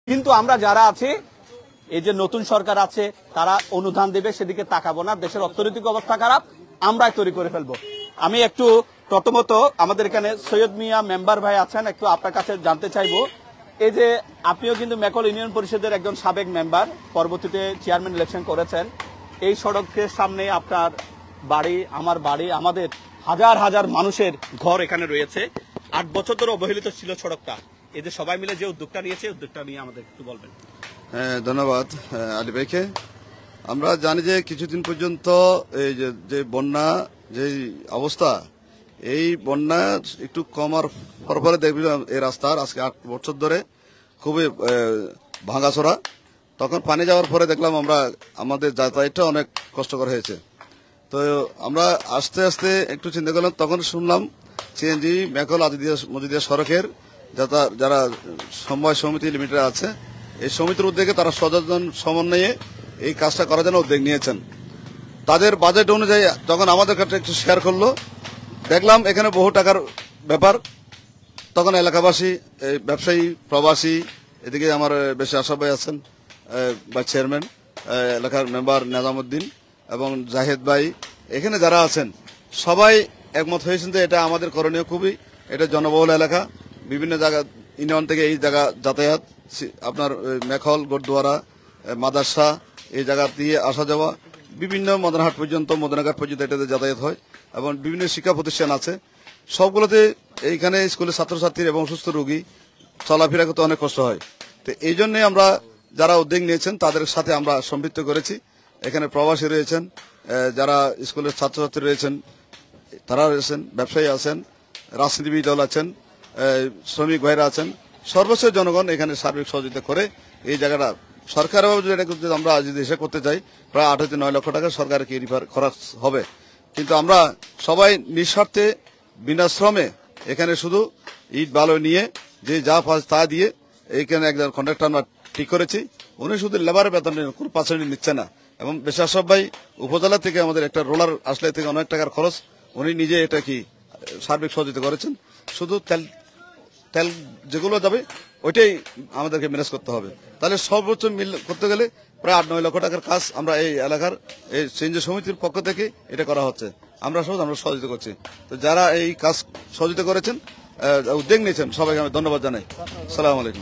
কিন্তু আমরা যারা আছি, এই যে নতুন সরকার আছে, তারা অনুদান দেবে সেদিকে তাকাবো না। দেশের অর্থনৈতিক অবস্থা খারাপ, আমরাই তৈরি করে ফেলবো। আমি একটু প্রথমত আমাদের এখানে সৈয়দ মিয়া মেম্বার ভাই আছেন, একটু আপনার কাছে জানতে চাইবো, এই যে আপনিও কিন্তু মেকল ইউনিয়ন পরিষদের একজন সাবেক মেম্বার, পরবর্তীতে চেয়ারম্যান ইলেকশন করেছেন। এই সড়কের সামনে আপনার বাড়ি, আমার বাড়ি, আমাদের হাজার হাজার মানুষের ঘর এখানে রয়েছে। 8 বছর ধরে অবহেলিত ছিল সড়কটা। এই যে সবাই মিলে যে উদ্যোগটা নিয়েছে, উদ্যোগটা নিয়ে আমাদের একটু বলবেন। ধন্যবাদ আলী ভাইকে। আমরা জানি যে কিছুদিন পর্যন্ত এই যে বন্যা যে অবস্থা, এই বন্যা একটু কমার পরে দেখলাম এই রাস্তার আজকে 8 বছর ধরে খুবই ভাঙাচোরা। তখন পানি যাওয়ার পরে দেখলাম আমরা আমাদের যাতায়াতটা অনেক কষ্টকর হয়েছে। তো আমরা আস্তে আস্তে একটু চিন্তা করলাম, তখন শুনলাম সিএনজি মেকল মজিদিয়া সড়কের যারা সমবায় সমিতি লিমিটেড আছে, এই সমিতির উদ্যোগে তারা সচেতন সমন্বয়ে এই কাজটা করার জন্য উদ্যোগ নিয়েছেন। তাদের বাজেট অনুযায়ী যখন আমাদের কাছে একটু শেয়ার করলো, দেখলাম এখানে বহু টাকার ব্যাপার। তখন এলাকাবাসী, ব্যবসায়ী, প্রবাসী, এদিকে আমার বেশি আশা ভাই আছেন বা চেয়ারম্যান, এলাকার মেম্বার নিজামুদ্দিন এবং জাহেদ ভাই, এখানে যারা আছেন সবাই একমত হয়েছেন যে এটা আমাদের করণীয়। খুবই এটা জনবহুল এলাকা, বিভিন্ন জায়গা ইউনিয়ন থেকে এই জায়গা যাতায়াত, আপনার মেখল, গোরদুয়ারা, মাদ্রাসা, এই জায়গা দিয়ে আসা যাওয়া, বিভিন্ন মদনহাট পর্যন্ত, মদনাঘাট পর্যন্ত এটাতে যাতায়াত হয় এবং বিভিন্ন শিক্ষা প্রতিষ্ঠান আছে। সবগুলোতে এইখানে স্কুলের ছাত্রছাত্রী এবং সুস্থ রোগী চলাফেরা করতে অনেক কষ্ট হয়। তো এই জন্যই আমরা যারা উদ্যোগ নিয়েছেন তাদের সাথে আমরা সম্পৃক্ত করেছি। এখানে প্রবাসী রয়েছেন, যারা স্কুলের ছাত্রছাত্রী রয়েছেন তারা রয়েছেন, ব্যবসায়ী আছেন, রাজনীতিবিদ দল আছেন, শ্রমিক ভাইরা আছেন, সর্বশেষ জনগণ এখানে সার্বিক সহযোগিতা করে এই জায়গাটা সরকারের যদি আমরা যদি হিসেব করতে চাই প্রায় 8 থেকে 9 লক্ষ টাকা সরকারকে রিফার খরচ হবে। কিন্তু আমরা সবাই নিঃস্বার্থে বিনা শ্রমে এখানে শুধু ইট বালু নিয়ে যে যা পাস তা দিয়ে এইখানে একজন কন্ট্রাক্টর আমরা ঠিক করেছি। উনি শুধু লেবারের বেতন কোনো পার্সেন্ট নিচ্ছে না এবং বেশাসব ভাই উপজেলা থেকে আমাদের একটা রোলার আসলে থেকে অনেক টাকার খরচ, উনি নিজে এটা কি সার্বিক সহযোগিতা করেছেন। শুধু তেল যেগুলো যাবে ওইটাই আমাদেরকে ম্যানেজ করতে হবে। তাহলে সর্বোচ্চ মিল করতে গেলে প্রায় 8-9 লক্ষ টাকার কাজ আমরা এই এলাকার এই সিএনজি সমিতির পক্ষ থেকে এটা করা হচ্ছে। আমরা সহযোগিতা করছি। তো যারা এই কাজ সহযোগিতা করেছেন, উদ্যোগ নিয়েছেন, সবাইকে আমি ধন্যবাদ জানাই। আসসালামু আলাইকুম।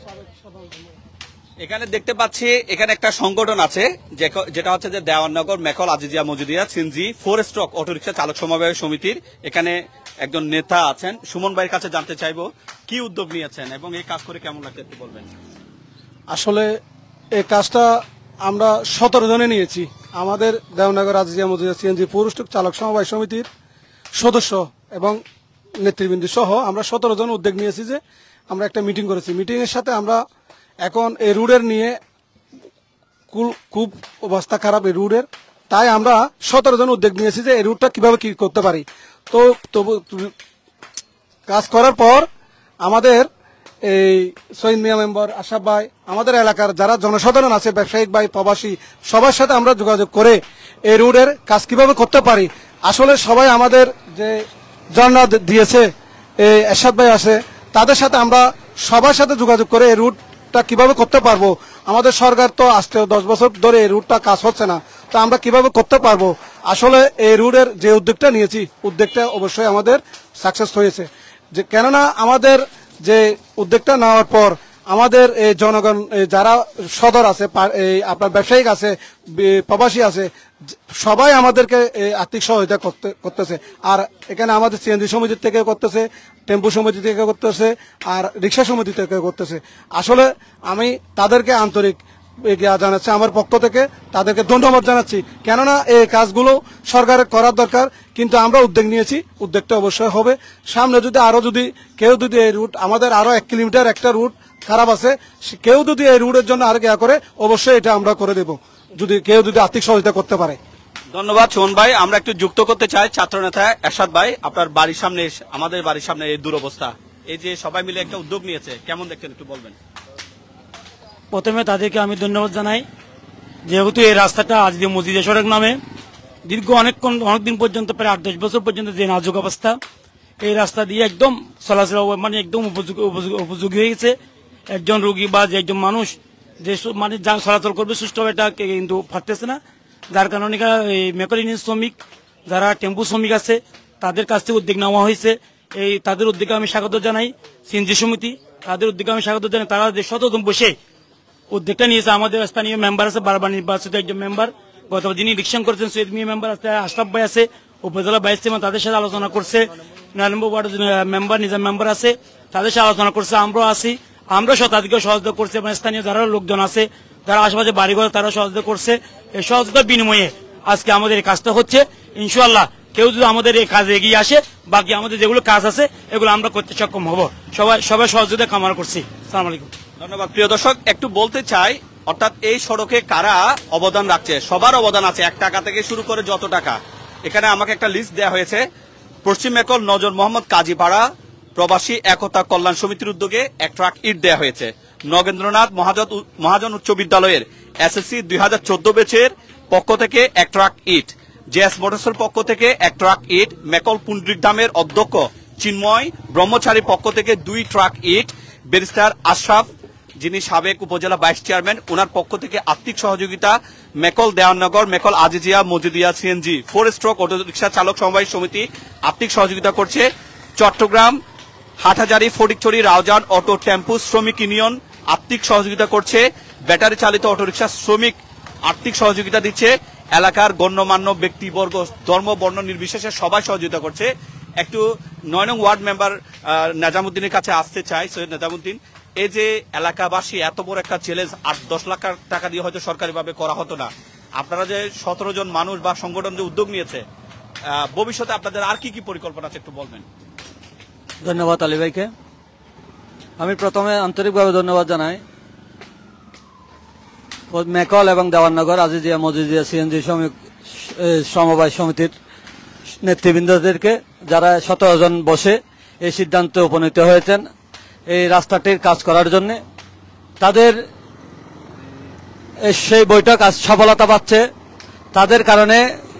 এখানে দেখতে পাচ্ছি এখানে একটা সংগঠন আছে যেটা হচ্ছে যে Dewannagar Mekol Azizia Mojudia CNG 4 stroke auto rickshaw চালক সমবায় সমিতির এখানে একজন নেতা আছেন। সুমন ভাইয়ের কাছে জানতে চাইবো কি উদ্যোগ নিয়েছেন এবং এই কাজ করে কেমন লাগছে একটু বলবেন। আসলে এই কাজটা আমরা 17 জনে নিয়েছি। আমাদের দেওয়াননগর আজিজিয়া মজুদিয়া সিএনজি 4 স্ট্রোক চালক সমবায় সমিতির সদস্য এবং নেতৃবৃন্দ সহ আমরা 17 জন উদ্যোগ নিয়েছি যে আমরা একটা মিটিং করেছি। মিটিং এর সাথে আমরা এখন এই রুটের নিয়ে খুব অবস্থা খারাপ এই রুটের, তাই আমরা 17 জন উদ্যোগ নিয়েছি যে এই রুটটা কিভাবে কি করতে পারি। তো কাজ করার পর আমাদের এই সৈয়দ মিয়া মেম্বার, আশাফ ভাই, আমাদের এলাকার যারা জনসাধারণ আছে, ব্যবসায়িক ভাই, প্রবাসী, সবার সাথে আমরা যোগাযোগ করে এই রুটের কাজ কিভাবে করতে পারি। আসলে সবাই আমাদের যে জর্না দিয়েছে, এই এরশাদ ভাই আছে, তাদের সাথে আমরা সবার সাথে যোগাযোগ করে এই রুটটা কিভাবে করতে পারবো। আমাদের সরকার তো আজকে 10 বছর ধরে এই রুটটা কাজ হচ্ছে না, তো আমরা কিভাবে করতে পারবো। আসলে এই রুটের যে উদ্যোগটা নিয়েছি, উদ্যোগটা অবশ্যই আমাদের সাকসেস হয়েছে। যে কেননা আমাদের যে উদ্যোগটা নেওয়ার পর আমাদের এই জনগণ যারা সদর আছে, আপনার ব্যবসায়িক আছে, প্রবাসী আছে, সবাই আমাদেরকে আর্থিক সহায়তা করতেছে। আর এখানে আমাদের সিএনজি সমিতি থেকে করতেছে, টেম্পু সমিতি থেকে করতেছে, আর রিক্সা সমিতি থেকে করতেছে। আসলে আমি তাদেরকে আন্তরিক জানাচ্ছি, আমার পক্ষ থেকে তাদেরকে ধন্যবাদ জানাচ্ছি। কেননা এই কাজগুলো সরকারের করার দরকার, কিন্তু আমরা উদ্যোগ নিয়েছি, উদ্যোগটা অবশ্যই হবে। সামনে যদি কেউ যদি এই রুট, আমাদের আরো 1 কিলোমিটার একটা রুট খারাপ আছে, কেউ যদি এই রুটের জন্য আর ইয়া করে, অবশ্যই এটা আমরা করে দেব, কেউ যদি আর্থিক সহযোগিতা করতে পারে। ধন্যবাদ সুমন ভাই। আমরা একটু যুক্ত করতে চাই ছাত্র নেতা এরশাদ ভাই। আপনার বাড়ির সামনে, আমাদের বাড়ির সামনে এই দুরবস্থা, এই যে সবাই মিলে একটা উদ্যোগ নিয়েছে, কেমন দেখছেন একটু বলবেন। প্রথমে তাদেরকে আমি ধন্যবাদ জানাই, যেহেতু এই রাস্তাটা আজিজিয়া মজুদিয়া সড়ক নামে দীর্ঘ অনেকদিন পর্যন্ত, প্রায় 8-10 বছর পর্যন্ত যে নাজুক অবস্থা, এই রাস্তা দিয়ে একদম চলাচল মানে একদম উপযোগী হয়ে গেছে একজন রোগী বা যে একজন মানুষ যে মানে যা চলাচল করবে সুষ্ঠুভাবে এটা কিন্তু পারতেছে না, যার কারণে এই মেকল ইউনিয়ন শ্রমিক যারা টেম্পু শ্রমিক আছে তাদের কাছ থেকে উদ্যোগ নেওয়া হয়েছে। এই তাদের উদ্যোগে আমি স্বাগত জানাই। সিএনজি সমিতি তাদের উদ্যোগে আমি স্বাগত জানাই। তারা যে শতজন বসে উদ্যোগটা নিয়েছে, আমাদের স্থানীয় মেম্বার আছে, বারবার নির্বাচিত একজন মেম্বার, গত যিনি ইলেকশন করেছেন সৈয়দ মিয়া মেম্বার আছে, আশরাফ ভাই আছে, উপজেলা ভাইস চেয়ারম্যান, তাদের সাথে আলোচনা করছে, 9 নম্বর ওয়ার্ড মেম্বার নিজাম মেম্বার আছে, তাদের সাথে আলোচনা করছে। আমরাও আছি, আমরা শতাধিক সহযোগিতা করছি এবং স্থানীয় যারা লোকজন আছে যারা আশেপাশে বাড়িঘর তারা সহযোগিতা করছে। এই সহযোগিতার বিনিময়ে আজকে আমাদের এই কাজটা হচ্ছে। ইনশাআল্লাহ কেউ যদি আমাদের এই কাজে এগিয়ে আসে, বাকি আমাদের যেগুলো কাজ আছে এগুলো আমরা করতে সক্ষম হব। সবাই সহযোগিতা কামনা করছি। আসসালামু আলাইকুম। ধন্যবাদ। প্রিয় দর্শক, একটু বলতে চাই, অর্থাৎ এই সড়কে কারা অবদান রাখছে, সবার অবদান আছে, 1 টাকা থেকে শুরু করে যত টাকা। এখানে আমাকে একটা লিস্ট দেওয়া হয়েছে। পশ্চিম মেকল নজর মোহাম্মদ কাজীপাড়া প্রবাসী একতা কল্যাণ সমিতির উদ্যোগে 1 ট্রাক ইট দেওয়া হয়েছে। নগেন্দ্রনাথ মহাজন উচ্চ বিদ্যালয়ের এসএসসি 2014 ব্যাচের পক্ষ থেকে 1 ট্রাক ইট, জেএস মোটরসের পক্ষ থেকে 1 ট্রাক ইট, মেকল পুন্ডরিক ধামের অধ্যক্ষ চিন্ময় ব্রহ্মচারীর পক্ষ থেকে 2 ট্রাক ইট, ব্যারিস্টার আশরাফ যিনি সাবেক উপজেলা ভাইস চেয়ারম্যান ওনার পক্ষ থেকে আর্থিক সহযোগিতা, Mekol Dewannagar Mekol Azizia Mojudia CNG 4 stroke auto rickshaw চালক সমবায় সমিতি আর্থিক সহযোগিতা করছে। চট্টগ্রাম হাটহাজারী ফটিকছড়ি রাউজান অটো টেম্পু শ্রমিক ইউনিয়ন আর্থিক সহযোগিতা করছে। ব্যাটারি চালিত অটোরিকশা শ্রমিক আর্থিক সহযোগিতা দিচ্ছে। এলাকার গণ্যমান্য ব্যক্তিবর্গ ধর্ম বর্ণ নির্বিশেষে সবাই সহযোগিতা করছে। একটু 9 নং ওয়ার্ড মেম্বার নেজামুদ্দিনের কাছে আসতে চাই। সৈয়দ নেজামুদ্দিন, এই যে এলাকাবাসী এত বড় একটা চ্যালেঞ্জ 8-10 লাখ টাকা দিয়ে হয়তো সরকারিভাবে করা হতো না, আপনারা যে 17 জন মানুষ বা সংগঠন যে উদ্যোগ নিয়েছে, ভবিষ্যতে আপনাদের আর কি কি পরিকল্পনা আছে একটু বলবেন। ধন্যবাদ আলী ভাইকে। আমি প্রথমে আন্তরিকভাবে ধন্যবাদ জানাই মেকল এবং দেওয়াননগর আজিজিয়া মজুদিয়া সিএনজি সমবায় সমিতির নেতৃবৃন্দদেরকে, যারা 17 জন বসে এই সিদ্ধান্তে উপনীত হয়েছেন এই রাস্তাটির কাজ করার জন্য। তাদের সেই বৈঠক আজ সফলতা পাচ্ছে। তাদের কারণে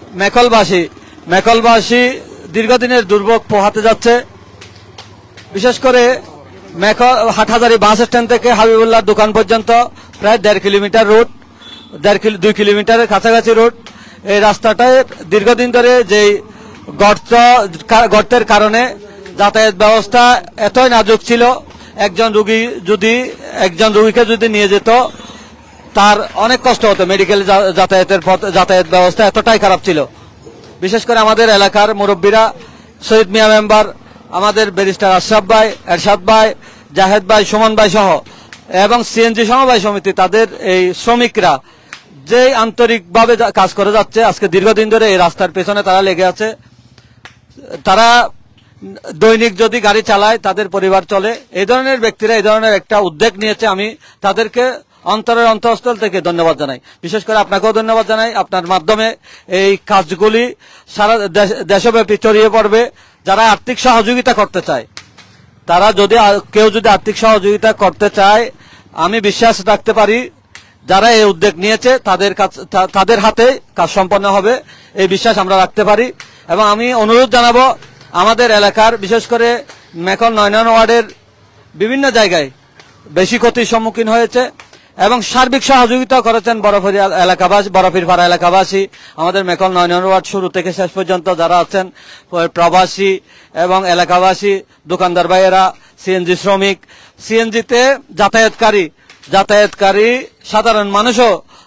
মেকলবাসী দীর্ঘদিনের দুর্ভোগ পোহাতে যাচ্ছে। বিশেষ করে হাটহাজারী বাস স্ট্যান্ড থেকে হাবিবুল্লাহ দোকান পর্যন্ত প্রায় 1.5 কিলোমিটার রুট, 2 কিলোমিটারের কাছাকাছি রুট। এই রাস্তাটায় দীর্ঘদিন ধরে যেই গর্তের কারণে যাতায়াত ব্যবস্থা এতই নাজুক ছিল, একজন রুগীকে যদি নিয়ে যেত তার অনেক কষ্ট হতো। মেডিকেল যাতায়াত ব্যবস্থা এতটাই খারাপ ছিল। বিশেষ করে আমাদের এলাকার মুরব্বীরা, সৈয়দ মিয়া মেম্বার, আমাদের ব্যারিস্টার আশরাফ ভাই, এরশাদ ভাই, জাহেদ ভাই, সুমন ভাই সহ এবং সিএনজি সমবায় সমিতি, তাদের এই শ্রমিকরা যে আন্তরিকভাবে কাজ করে যাচ্ছে। আজকে দীর্ঘদিন ধরে এই রাস্তার পেছনে তারা লেগে আছে। তারা দৈনিক যদি গাড়ি চালায় তাদের পরিবার চলে। এই ধরনের ব্যক্তিরা এই ধরনের একটা উদ্যোগ নিয়েছে। আমি তাদেরকে অন্তরের অন্তঃস্থল থেকে ধন্যবাদ জানাই। বিশেষ করে আপনাকেও ধন্যবাদ জানাই। আপনার মাধ্যমে এই কাজগুলি সারা দেশব্যাপী ছড়িয়ে পড়বে। যারা আর্থিক সহযোগিতা করতে চায়, কেউ যদি আর্থিক সহযোগিতা করতে চায়, আমি বিশ্বাস রাখতে পারি যারা এই উদ্যোগ নিয়েছে তাদের হাতে কাজ সম্পন্ন হবে, এই বিশ্বাস আমরা রাখতে পারি। এবং আমি অনুরোধ জানাবো, আমাদের এলাকার বিশেষ করে মেকল 9 নং ওয়ার্ডের বিভিন্ন জায়গায় বেশি ক্ষতির সম্মুখীন হয়েছে এবং সার্বিক সহযোগিতা করেছেন বরফিরপাড়া এলাকাবাসী, আমাদের মেকল 9 নং ওয়ার্ড শুরু থেকে শেষ পর্যন্ত যারা আছেন, প্রবাসী এবং এলাকাবাসী, দোকানদার ভাইয়েরা, সিএনজি শ্রমিক, সিএনজিতে যাতায়াতকারী সাধারণ মানুষও,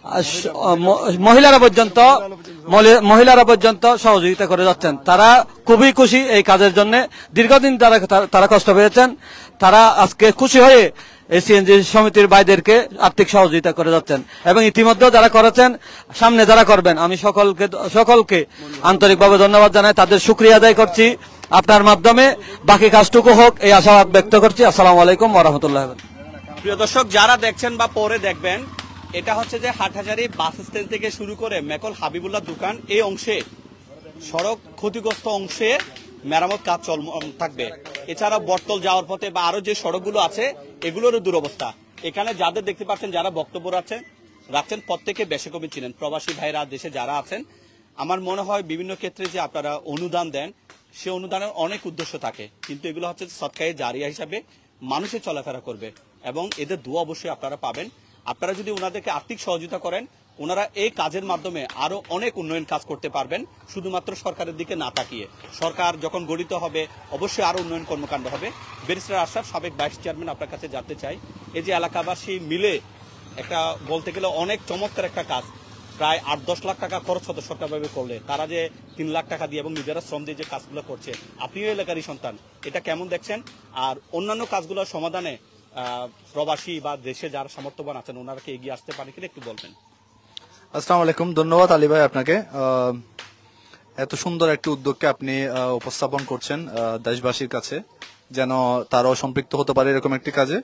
মহিলারা পর্যন্ত সহযোগিতা করে যাচ্ছেন। তারা খুবই খুশি এই কাজের জন্য। দীর্ঘদিন তারা কষ্ট পেয়েছেন। তারা আজকে খুশি হয়ে এই সিএনজি সমিতির ভাইদেরকে আর্থিক সহযোগিতা করে যাচ্ছেন এবং ইতিমধ্যে যারা করেছেন, সামনে যারা করবেন, আমি সকলকে আন্তরিকভাবে ধন্যবাদ জানাই, তাদের শুকরিয়া আদায় করছি। আপনার মাধ্যমে বাকি কাজটুকু হোক এই আশাবাদ ব্যক্ত করছি। আসসালামু আলাইকুম ওয়া রাহমাতুল্লাহি। প্রিয় দর্শক, যারা দেখছেন বা পরে দেখবেন, এটা হচ্ছে যে হাটহাজারী বাস স্ট্যান্ড থেকে শুরু করে মেকল হাবিবুল্লাহ দোকান এই অংশে সড়ক ক্ষতিগ্রস্ত অংশে মেরামত কাজ থাকবে। এছাড়া বটতল যাওয়ার পথে বা আরো যে সড়কগুলো আছে এগুলোরও দুরবস্থা। এখানে যাদের দেখতে পাচ্ছেন যারা বক্তব্য রাখছেন প্রত্যেকে বেশি কমই ছিলেন প্রবাসী ভাইরা দেশে যারা আছেন। আমার মনে হয় বিভিন্ন ক্ষেত্রে যে আপনারা অনুদান দেন, সে অনুদানের অনেক উদ্দেশ্য থাকে, কিন্তু এগুলো হচ্ছে সৎকায়ে জারিয়া হিসাবে মানুষের চলাফেরা করবে এবং এদের দোয়া অবশ্যই আপনারা পাবেন। আপনারা যদি ওনাদেরকে আর্থিক সহযোগিতা করেন, ওনারা এই কাজের মাধ্যমে আরো অনেক উন্নয়ন কাজ করতে পারবেন, শুধুমাত্র সরকারের দিকে না তাকিয়ে। সরকার যখন গঠিত হবে অবশ্যই আরো উন্নয়ন কর্মকাণ্ড হবে। ব্যারিস্টার আশরাফ, সাবেক ভাইস চেয়ারম্যান, আপনার কাছে জানতে চাই, এই যে এলাকাবাসী মিলে একটা বলতে গেলে অনেক চমৎকার একটা কাজ, প্রায় 8-10 লাখ টাকা খরচ হতো সরকারভাবে করলে, তারা যে 3 লাখ টাকা দিয়ে এবং নিজেরা শ্রম দিয়ে যে কাজগুলো করছে, আপনিও এলাকারই সন্তান, এটা কেমন দেখছেন? আর অন্যান্য কাজগুলোর সমাধানে প্রবাসী বা দেশে যারা সামর্থ্যবান আছেন ওনারা কি এগিয়ে আসতে পারে কিনা একটু বলবেন। আসসালামু আলাইকুম, ধন্যবাদ আলী ভাই আপনাকে। এত সুন্দর একটি উদ্যোগকে আপনি উপস্থাপন করছেন দেশবাসীর কাছে, যেন তারাও সম্পৃক্ত হতে পারে এরকম একটি কাজে।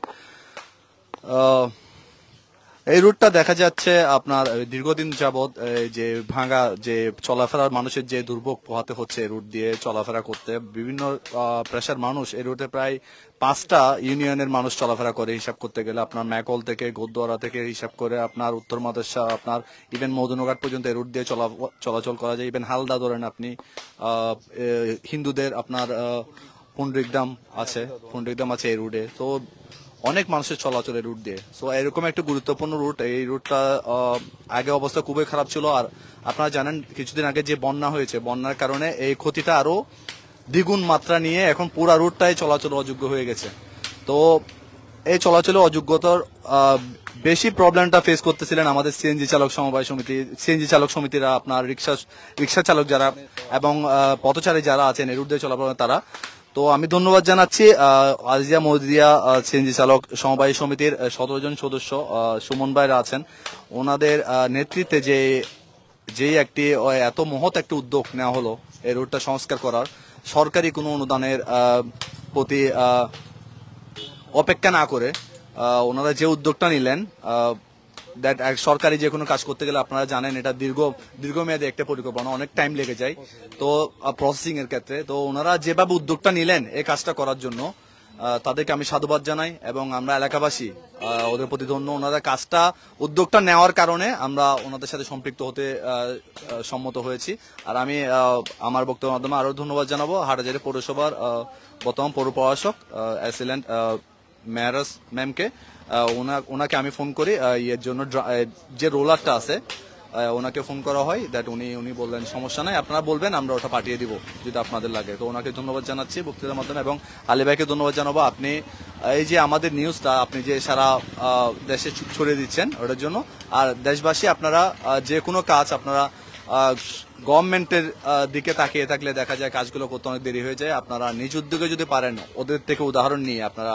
এই রুটটা দেখা যাচ্ছে আপনার দীর্ঘদিন যাবৎ যে ভাঙা, যে চলাফেরার মানুষের যে দুর্ভোগ পোহাতে হচ্ছে এই রুট দিয়ে চলাফেরা করতে। বিভিন্ন পেশার মানুষ এই রুটে প্রায় 5টা ইউনিয়নের মানুষ চলাফেরা করে হিসাব করতে গেলে। আপনার ম্যাকল থেকে গোদদোয়ারা থেকে হিসাব করে আপনার উত্তর মাদেশা, আপনার ইভেন মদনঘাট পর্যন্ত এই রুট দিয়ে চলাচল করা যায়। ইভেন হালদা ধরেন আপনি, হিন্দুদের আপনার পুন্ডরিকদাম আছে এই রুটে। তো অনেক মানুষের চলাচল এই রুট দিয়ে। সো এরকম একটা গুরুত্বপূর্ণ রুট। এই রুটটা আগে অবস্থা খুবই খারাপ ছিল। আর আপনারা জানেন কিছুদিন আগে যে বন্যা হয়েছে, বন্যার কারণে এই ক্ষতিটা আরো দ্বিগুণ মাত্রা নিয়ে এখন পুরা রুটটাই চলাচল অযোগ্য হয়ে গেছে। তো এই চলাচলে অযোগ্যতার বেশি প্রবলেমটা ফেস করতেছিলেন আমাদের সিএনজি চালক সমবায় সমিতি, সিএনজি চালক সমিতিরা, আপনার রিক্সা চালক যারা এবং পথচারী যারা আছেন এই রুট দিয়ে চলাফেরা তারা। তো আমি ধন্যবাদ জানাচ্ছি আজিয়া মদিয়া সিএনজি চালক সমবায় সমিতির 17 জন সদস্য সুমন ভাইরা আছেন, ওনাদের নেতৃত্বে যে একটি এত মহৎ একটি উদ্যোগ নেওয়া হলো এই রুটটা সংস্কার করার, সরকারি কোনো অনুদানের প্রতি অপেক্ষা না করে ওনারা যে উদ্যোগটা নিলেন, সরকারি যে কোনো কাজ করতে গেলে আপনারা জানেন এটা দীর্ঘমেয়াদী একটা পরিকল্পনা, অনেক টাইম লেগে যায় তো প্রসেসিং এর ক্ষেত্রে। তো ওনারা যেভাবে উদ্যোগটা নিলেন এই কাজটা করার জন্য তাদেরকে আমি সাধুবাদ জানাই এবং আমরা এলাকাবাসী ওদের প্রতি ধন্য। ওনারা উদ্যোগটা নেওয়ার কারণে আমরা ওনাদের সাথে সম্পৃক্ত হতে সম্মত হয়েছি। আর আমি আমার বক্তব্যের মাধ্যমে আরো ধন্যবাদ জানাবো হাটহাজারী পৌরসভার বর্তমান পৌর প্রশাসক এক্সিলেন্ট মেয়ারাস ম্যামকে। ওনাকে আমি ফোন করি এর জন্য, যে রোলারটা আছে ওনাকে ফোন করা হয়, দ্যাট উনি বললেন সমস্যা নাই, আপনারা বলবেন আমরা ওটা পাঠিয়ে দিব যদি আপনাদের লাগে। তো ওনাকে ধন্যবাদ জানাচ্ছি বক্তৃতার মাধ্যমে এবং আলী ভাইকে ধন্যবাদ জানাবো। আপনি এই যে আমাদের নিউজটা আপনি যে সারা দেশে ছড়িয়ে দিচ্ছেন ওটার জন্য। আর দেশবাসী আপনারা যে কোনো কাজ আপনারা গভর্নমেন্টের দিকে তাকিয়ে থাকলে দেখা যায় কাজগুলো করতে অনেক দেরি হয়ে যায়। আপনারা নিজ উদ্যোগে যদি পারেন ওদের থেকে উদাহরণ নিয়ে আপনারা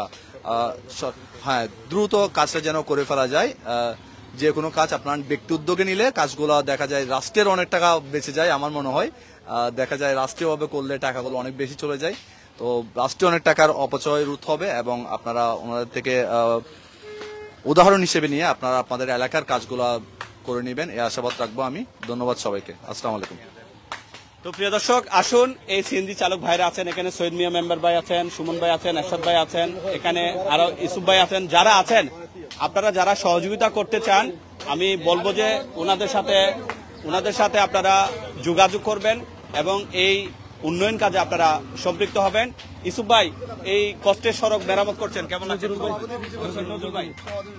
দ্রুত কাজটা যেন করে ফেলা যায়। যে কোনো কাজ আপনার ব্যক্তি উদ্যোগে নিলে কাজগুলো দেখা যায় রাষ্ট্রের অনেক টাকা বেঁচে যায়। আমার মনে হয় দেখা যায় রাষ্ট্রীয়ভাবে করলে টাকাগুলো অনেক বেশি চলে যায়। তো রাষ্ট্রীয় অনেক টাকার অপচয় রোধ হবে এবং আপনারা ওনাদের থেকে উদাহরণ হিসেবে নিয়ে আপনারা আপনাদের এলাকার কাজগুলো করে নেবেন, এই আশাবাদ রাখবো আমি। ধন্যবাদ সবাইকে, আসসালামু আলাইকুম। তো প্রিয় দর্শক, আসুন এই সিএনজি চালক ভাইরা আছেন, এখানে সৈয়দ মিয়া মেম্বার ভাই আছেন, সুমন ভাই আছেন, এরশাদ ভাই আছেন, এখানে আরো ইসুফ ভাই আছেন, যারা আছেন আপনারা যারা সহযোগিতা করতে চান আমি বলবো যে ওনাদের সাথে আপনারা যোগাযোগ করবেন এবং এই উন্নয়ন কাজে আপনারা সম্পৃক্ত হবেন। ইসুফ ভাই, এই কষ্টের সড়ক মেরামত করছেন, কেমন আছেন? নজরুল ভাই।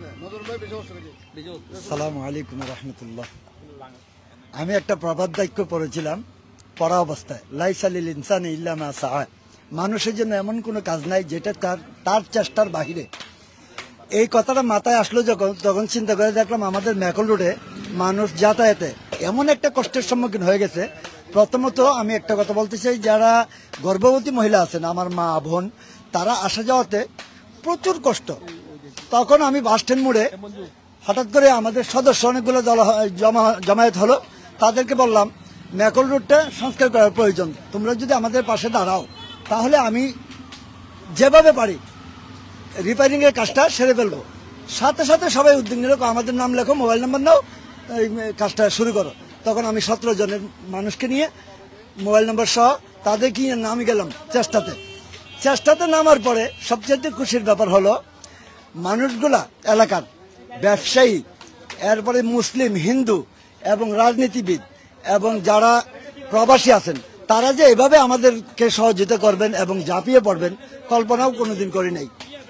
আসসালামু আলাইকুম রহমতুল্লাহ। আমি একটা প্রবাদ বাক্য পড়েছিলাম পড়া অবস্থায়, লাইসা লিল ইনসানি ইল্লা মা সাআ, মানুষের জন্য এমন কোনো কাজ নাই যেটা তার চেষ্টার বাহিরে। এই কথাটা মাথায় আসলো তখন চিন্তা করে দেখলাম আমাদের ম্যাকল রোডে মানুষ যাতায়াতে এমন একটা কষ্টের সম্মুখীন হয়ে গেছে। প্রথমত আমি একটা কথা বলতে চাই, যারা গর্ভবতী মহিলা আছেন, আমার মা বোন, তারা আসা যাওয়াতে প্রচুর কষ্ট। তখন আমি বাস স্ট্যান্ড মোড়ে হঠাৎ করে আমাদের সদস্য অনেকগুলো জমায়েত হলো, তাদেরকে বললাম ম্যাকল রোডটা সংস্কার করার প্রয়োজন, তোমরা যদি আমাদের পাশে দাঁড়াও তাহলে আমি যেভাবে পারি রিপেয়ারিং এর কাজটা সেরে ফেলবো। সাথে সাথে সবাই উদ্যোগ নিল, আমাদের নাম লেখো, মোবাইল নাম্বার নাও, এই কাজটা শুরু করো। তখন আমি 17 জনের মানুষকে নিয়ে মোবাইল নাম্বার সহ তাদেরকে নিয়ে নামে গেলাম চেষ্টাতে নামার পরে সবচেয়ে খুশির ব্যাপার হলো মানুষগুলা এলাকার ব্যবসায়ী, এরপরে মুসলিম, হিন্দু এবং রাজনীতিবিদ এবং যারা প্রবাসী আছেন, তারা যে এভাবে আমাদেরকে সহযোগিতা করবেন এবং ঝাঁপিয়ে পড়বেন কল্পনাও কোনোদিন করি নাই।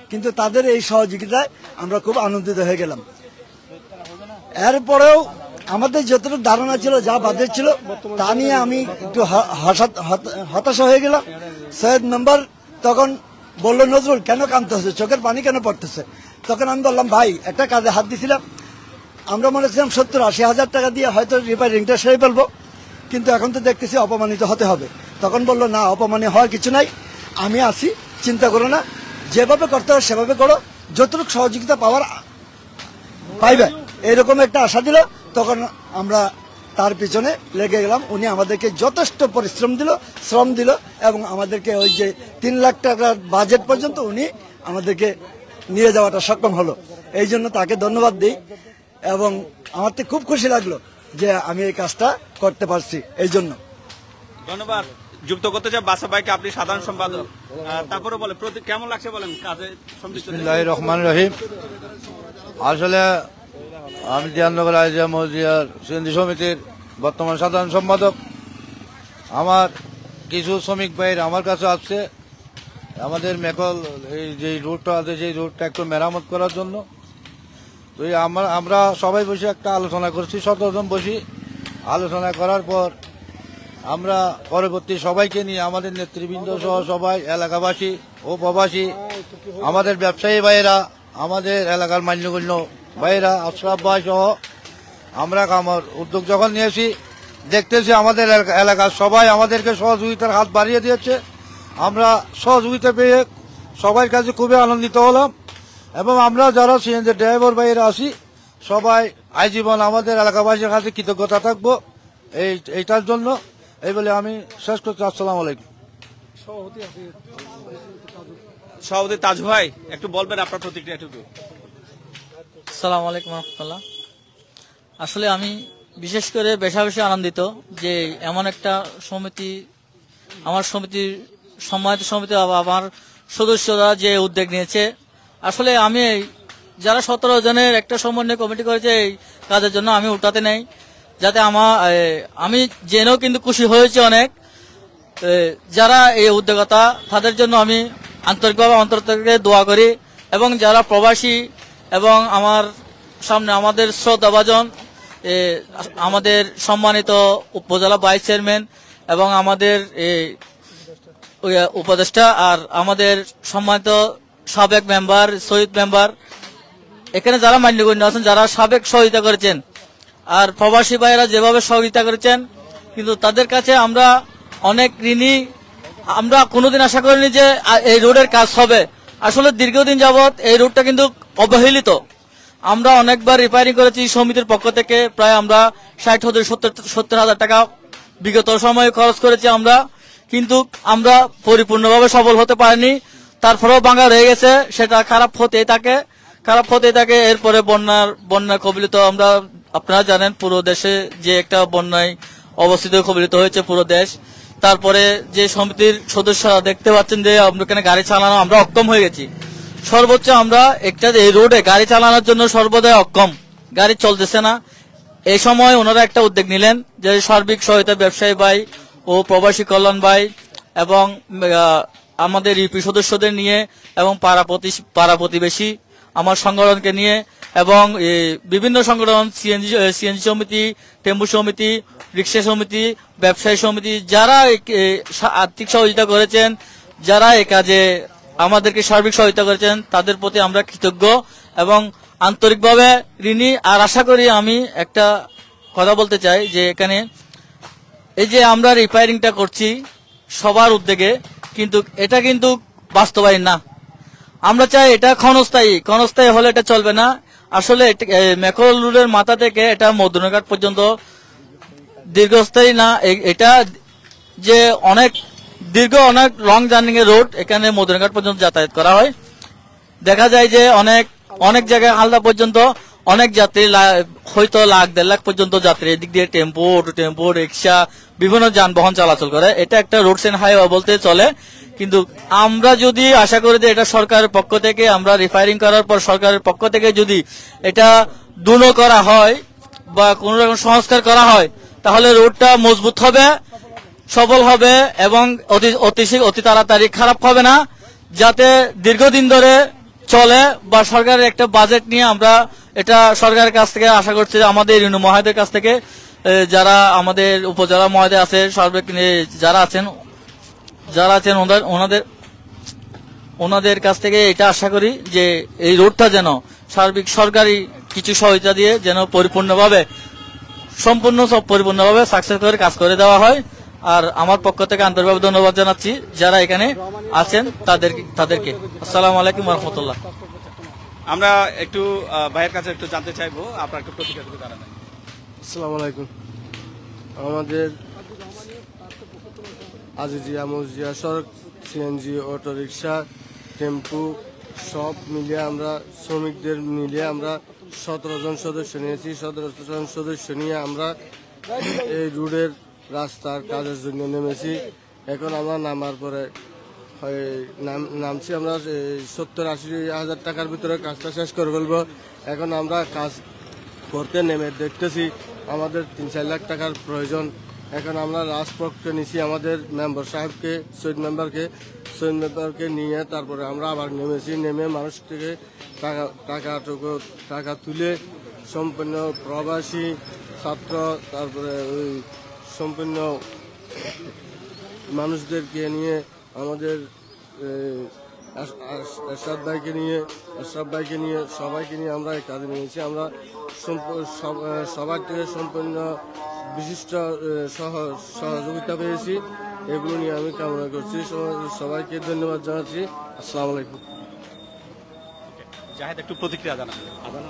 কিন্তু তাদের এই সহযোগিতায় আমরা খুব আনন্দিত হয়ে গেলাম। এরপরেও আমাদের যতটুকু ধারণা ছিল, যা বাজেট ছিল, তা নিয়ে আমি একটু হতাশা হয়ে গেলাম। সৈয়দ মেম্বার তখন বললো, নজরুল কেন কাঁদতেছে, চোখের পানি কেন পড়তেছে? তখন আমি বললাম, ভাই একটা কাজে হাত দিছিলাম, আমরা মনে ছিলাম 70-80 হাজার টাকা দিয়ে হয়তো রিপেয়ারিংটা সেরে ফেলবো, কিন্তু এখন তো দেখতেছি অপমানিত হতে হবে। তখন বললো, না, অপমানিত হওয়ার কিছু নাই, আমি আছি, চিন্তা করো না, যেভাবে করতে হবে সেভাবে করো, যতটুকু সহযোগিতা পাওয়ার পাইবে, এরকম একটা আশা দিল। তখন আমরা তার পিছনে লেগে গেলাম। উনি আমাদেরকে যথেষ্ট শ্রম দিল এবং আমাদেরকে ওই যে 3 লাখ টাকার বাজেট পর্যন্ত উনি আমাদেরকে নিয়ে যাওয়াটা সক্ষম হলো। এই জন্য তাকে ধন্যবাদ দিই এবং আমার তো খুব খুশি লাগলো যে আমি এই কাজটা করতে পারছি। এই জন্য ধন্যবাদ। যুক্ত করতে চাই বাসা ভাইকে, আপনি সাধারণ সম্পাদক, তারপরে বলে কেমন লাগছে বলেন কাজে সম্পৃক্ত? বিসমিল্লাহির রহমানির রহিম। আসলে আমি জিয়ানগর আজিয়া মজিয়ার সিএনজি সমিতির বর্তমান সাধারণ সম্পাদক। আমার কিছু শ্রমিক ভাইয়ের আমার কাছে আসছে আমাদের মেকল এই যে রুটটা আছে সেই রুটটা একটু মেরামত করার জন্য। তো আমরা সবাই বসে একটা আলোচনা করছি, 17 জন বসি আলোচনা করার পর আমরা পরবর্তী সবাইকে নিয়ে আমাদের নেতৃবৃন্দ সহ সবাই, এলাকাবাসী ও প্রবাসী, আমাদের ব্যবসায়ী ভাইয়েরা, আমাদের এলাকার মান্যগণ্য ভাইয়েরা, আশরাফ ভাই সহ আমরা আমার উদ্যোগ যখন নিয়েছি, দেখতেছি আমাদের এলাকার সবাই আমাদেরকে সহযোগিতার হাত বাড়িয়ে দিয়েছে। আমরা সহযোগিতা পেয়ে সবার কাছে খুবই আনন্দিত হলাম এবং আমরা যারা সিএনজি ড্রাইভার ভাইয়েরা আছি সবাই আজীবন আমাদের এলাকাবাসীর কাছে কৃতজ্ঞতা থাকবো এইটার জন্য। এই বলে আমি শেষ করছি। আসসালামু আলাইকুম। সভাপতি তাজ ভাই একটু বলবেন আপনার প্রতিক্রিয়া একটু। আসসালামু আলাইকুম রহমতুল্লাহ। আসলে আমি বিশেষ করে বেশি আনন্দিত যে এমন একটা সমিতি, আমার সমিতির সম্মানিত সমিতি, আমার সদস্যরা যে উদ্যোগ নিয়েছে। আসলে আমি যারা 17 জনের একটা সমন্বয় কমিটি করেছে এই কাজের জন্য আমি উঠাতে নেই, যাতে আমি জেনেও কিন্তু খুশি হয়েছি অনেক। যারা এই উদ্যোগতা তাদের জন্য আমি আন্তরিকভাবে অন্তর থেকে দোয়া করি এবং যারা প্রবাসী এবং আমার সামনে আমাদের শ্রদ্ধাভাজন আমাদের সম্মানিত উপজেলা ভাইস চেয়ারম্যান এবং আমাদের উপদেষ্টা আর আমাদের সম্মানিত সাবেক মেম্বার, শহীদ মেম্বার, এখানে যারা মান্যগণ্য আছেন, যারা সাবেক সহযোগিতা করেছেন, আর প্রবাসী ভাইয়েরা যেভাবে সহযোগিতা করেছেন, কিন্তু তাদের কাছে আমরা অনেক ঋণী। আমরা কোনোদিন আশা করিনি যে এই রোডের কাজ হবে। আসলে দীর্ঘদিন যাবৎ এই রোডটা কিন্তু অবহেলিত। আমরা অনেকবার রিপেয়ারিং করেছি সমিতির পক্ষ থেকে, প্রায় আমরা 60-70 হাজার টাকা বিগত সময়ে খরচ করেছি আমরা, কিন্তু আমরা পরিপূর্ণভাবে সফল হতে পারিনি। তারপরেও ভাঙা রয়ে গেছে, সেটা খারাপ হতেই থাকে। এরপরে বন্যা কবলিত, আমরা আপনারা জানেন পুরো দেশে যে একটা বন্যায় অবস্থিত কবলিত হয়েছে পুরো দেশ। তারপরে যে সমিতির সদস্যরা দেখতে পাচ্ছেন যে আমরা এখানে গাড়ি চালানো আমরা অক্ষম হয়ে গেছি। সর্বোচ্চ আমরা এই রোডে গাড়ি চালানোর জন্য সর্বদাই অক্ষম, গাড়ি চলতেছে না। এই সময় ওনারা একটা উদ্যোগ নিলেন যে সার্বিক সহায়তা ব্যবসায়ী ভাই ও প্রবাসী কল্যাণ ভাই এবং আমাদের ইউপি সদস্যদের নিয়ে এবং পাড়া প্রতিবেশী আমার সংগঠনকে নিয়ে এবং বিভিন্ন সংগঠন, সিএনজি সমিতি, টেম্পু সমিতি, রিক্সা সমিতি, ব্যবসায়ী সমিতি, যারা আর্থিক সহযোগিতা করেছেন, যারা এই কাজে আমাদেরকে সার্বিক সহায়তা করেছেন, তাদের প্রতি আমরা কৃতজ্ঞ এবং আন্তরিকভাবে ঋণী। আর আশা করি, আমি একটা কথা বলতে চাই যে এখানে এই যে আমরা রিপেয়ারিংটা করছি সবার উদ্যোগে, কিন্তু এটা কিন্তু বাস্তবায়ন না। আমরা চাই এটা ক্ষণস্থায়ী হলে এটা চলবে না। আসলে মেকল রোডের মাথা থেকে এটা মদনঘাট পর্যন্ত দীর্ঘস্থায়ী না। এটা যে অনেক লং জার্নিং এর রোড, এখানে মদনঘাট পর্যন্ত যাতায়াত করা হয়। দেখা যায় যে অনেক জায়গায় হালদা পর্যন্ত অনেক যাত্রী, হয়তো 1-1.5 লাখ পর্যন্ত যাত্রী এদিক দিয়ে টেম্পো, অটো টেম্পো, রিক্সা, বিভিন্ন যানবাহন চলাচল করে। এটা একটা রোডস এন্ড হাইওয়ে বলতে চলে। কিন্তু আমরা যদি আশা করি যে এটা সরকারের পক্ষ থেকে, আমরা রিপেয়ারিং করার পর সরকারের পক্ষ থেকে যদি এটা দুনো করা হয় বা কোন রকম সংস্কার করা হয়, তাহলে রোডটা মজবুত হবে, সফল হবে এবং অতি তাড়াতাড়ি খারাপ হবে না, যাতে দীর্ঘদিন ধরে চলে বা সরকারের একটা বাজেট নিয়ে আমরা এটা সরকারের কাছ থেকে আশা করছি যে আমাদের ইউনিয়ন মহোদয়ের কাছ থেকে যারা আমাদের উপজেলা মহোদয় আছে সার্বিক যারা আছেন ওনাদের কাছ থেকে এটা আশা করি যে এই রোডটা যেন সার্বিক সরকারি কিছু সহায়তা দিয়ে যেন পরিপূর্ণভাবে সাকসেস করে কাজ করে দেওয়া হয়। আর আমার পক্ষ থেকে আন্তরিকভাবে ধন্যবাদ জানাচ্ছি যারা এখানে আছেন তাদেরকে। আসসালামু আলাইকুম ওয়া রাহমাতুল্লাহ। আমরা একটু ভাইয়ের কাছে একটু জানতে চাইবো, আপনার একটু প্রতিক্রিয়া জানাবেন। আসসালামু আলাইকুম। আমাদের আজিজিয়া মজিয়া সড়ক, সিএনজি, অটো রিক্সা, টেম্পু সব মিলিয়ে আমরা শ্রমিকদের মিলিয়ে আমরা 17 জন সদস্য নিয়েছি। 17 জন সদস্য নিয়ে আমরা এই রোডের রাস্তার কাজের জন্য নেমেছি। এখন আমরা নামার পরে নামছি আমরা 70-80 হাজার টাকার ভিতরে কাজটা শেষ করে ফেলবো। এখন আমরা কাজ করতে নেমে দেখতেছি আমাদের 3-4 লাখ টাকার প্রয়োজন। এখন আমরা রাজপক্ষে নিছি আমাদের মেম্বার সাহেবকে, সৈয়দ মেম্বারকে নিয়ে তারপরে আমরা আবার নেমেছি। নেমে মানুষ থেকে টাকা তুলে সম্পূর্ণ প্রবাসী ছাত্র তারপরে ওই সম্পূর্ণ মানুষদেরকে নিয়ে আমাদের আশরাফ ভাইকে নিয়ে সবাইকে নিয়ে আমরা এই কাজে নিয়েছি। আমরা সবার থেকে সম্পূর্ণ বিশিষ্ট সহযোগিতা পেয়েছি। এগুলো নিয়ে আমি কামনা করছি। সবাইকে ধন্যবাদ জানাচ্ছি। আসসালামু আলাইকুম। জাহেদ একটু প্রতিক্রিয়া জানাবেন।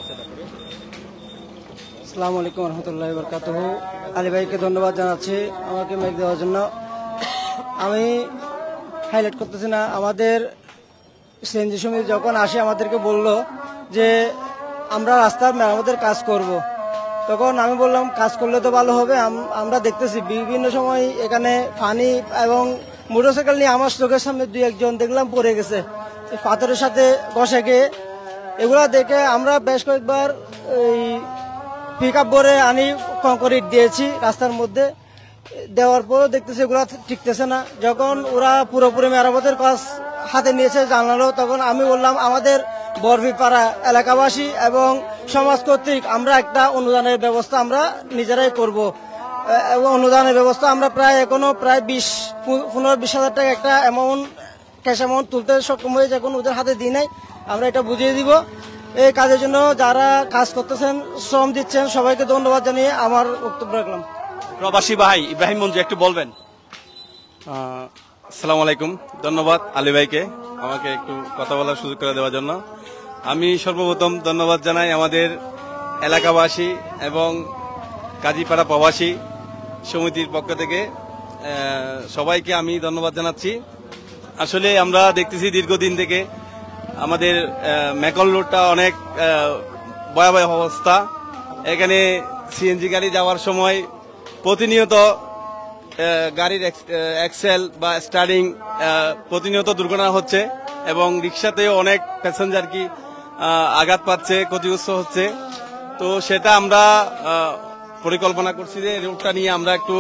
আসসালামু আলাইকুম ওয়া রাহমাতুল্লাহি ওয়া বারাকাতুহু। আলী ভাইকে ধন্যবাদ জানাচ্ছি আমাকে মাইক দেওয়ার জন্য। আমি হাইলাইট করতেছি না, আমাদের সিএনজি সমিতি যখন আসে আমাদেরকে বলল যে আমরা রাস্তার মেরামতের কাজ করব। তখন আমি বললাম কাজ করলে তো ভালো হবে। আমরা দেখতেছি বিভিন্ন সময় এখানে পানি এবং মোটরসাইকেল নিয়ে আমার চোখের সামনে 2-1 দেখলাম পড়ে গেছে পাথরের সাথে ঘষে গিয়ে। এগুলা দেখে আমরা বেশ কয়েকবার এই পিক আপ ভরে আনি কংক্রিট দিয়েছি রাস্তার মধ্যে, দেওয়ার পরও দেখতেছি এগুলা টিকতেছে না। যখন ওরা পুরোপুরি মেরামতের কাজ হাতে নিয়েছে জানালো, তখন আমি বললাম আমাদের বরফিপাড়া এলাকাবাসী এবং সমাজ কর্তৃক আমরা একটা অনুদানের ব্যবস্থা আমরা নিজেরাই করব। এবং অনুদানের ব্যবস্থা আমরা এখনো প্রায় 15-20 হাজার টাকা একটা ক্যাশ অ্যামাউন্ট তুলতে সক্ষম হয়েছে, এখন ওদের হাতে দিই নাই। আমরা এটা বুঝিয়ে দিব। এই কাজের জন্য যারা কাজ করতেছেন, শ্রম দিচ্ছেন, সবাইকে ধন্যবাদ জানিয়ে আমার বক্তব্য রাখলাম। প্রবাসী ভাই ইব্রাহিম মঞ্জু একটু বলবেন। আসসালামু আলাইকুম। ধন্যবাদ আলী ভাইকে আমাকে একটু কথা বলার সুযোগ করে দেওয়ার জন্য। আমি সর্বপ্রথম ধন্যবাদ জানাই আমাদের এলাকাবাসী এবং কাজীপাড়া প্রবাসী সমিতির পক্ষ থেকে সবাইকে আমি ধন্যবাদ জানাচ্ছি। আসলে আমরা দেখতেছি দীর্ঘদিন থেকে আমাদের মেকল রোডটা অনেক ভয়াবহ অবস্থা। এখানে সিএনজি গাড়ি যাওয়ার সময় প্রতিনিয়ত গাড়ির এক্সেল বা স্টার্টিং প্রতিনিয়ত দুর্ঘটনা হচ্ছে এবং রিক্সাতেও অনেক প্যাসেঞ্জার কি আঘাত পাচ্ছে, ক্ষতিগ্রস্ত হচ্ছে। তো সেটা আমরা পরিকল্পনা করছি যে রোডটা নিয়ে আমরা একটু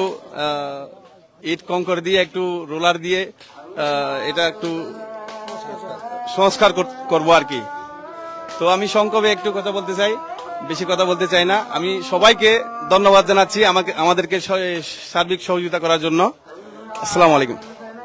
ইট কংকর দিয়ে একটু রোলার দিয়ে এটা একটু সংস্কার করব আর কি। তো আমি সংক্ষেপে একটু কথা বলতে চাই, বেশি কথা বলতে চাই না। আমি সবাইকে ধন্যবাদ জানাচ্ছি আমাদেরকে সার্বিক সহযোগিতা করার জন্য। আসসালামু আলাইকুম।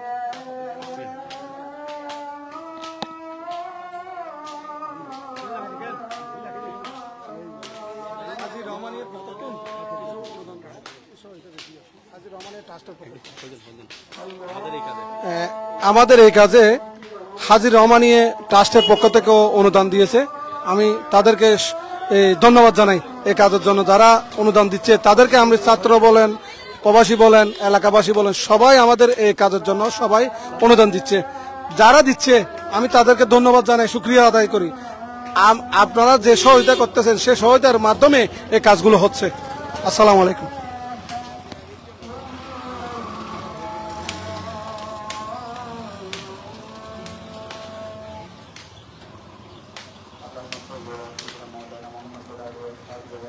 আমাদের এই কাজে হাজির রহমানিয়ে ট্রাস্টের পক্ষ থেকেও অনুদান দিয়েছে। আমি তাদেরকে ধন্যবাদ জানাই এই কাজের জন্য। যারা অনুদান দিচ্ছে তাদেরকে আমরা ছাত্র বলেন, প্রবাসী বলেন, এলাকাবাসী বলেন, সবাই আমাদের এই কাজের জন্য সবাই অনুদান দিচ্ছে। যারা দিচ্ছে আমি তাদেরকে ধন্যবাদ জানাই, শুকরিয়া আদায় করি। আপনারা যে সহযোগিতা করতেছেন সে সহযোগিতার মাধ্যমে এই কাজগুলো হচ্ছে। আসসালামু আলাইকুম।